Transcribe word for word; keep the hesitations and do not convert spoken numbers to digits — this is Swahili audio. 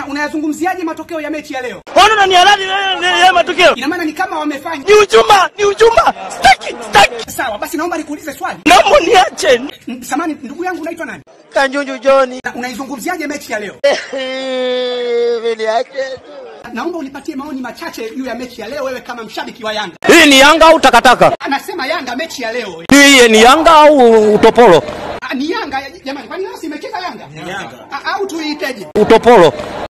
unayazungumziaje matokeo ya mechi ya leo? Mbona unanihalali ya matokeo? Ina maana ni kama wamefanya. Ni ujuma, ni ujuma. Staki, staki. Sawa, basi naomba nikuulize swali. Naomba niache. Samani, ndugu yangu unaitwa nani? Kanjunju John. Unaizungumziaje mechi ya leo? Vile yake. Naomba unipatie maoni machache juu ya mechi ya leo wewe kama mshabiki wa Yanga. Hii ni Yanga au takataka? Anasema Yanga mechi ya leo. Hii ni Yanga au utopolo? Ni Yanga jamani, kwani leo si imecheza Yanga? Ni Yanga. Au tuiiteje? Utopolo.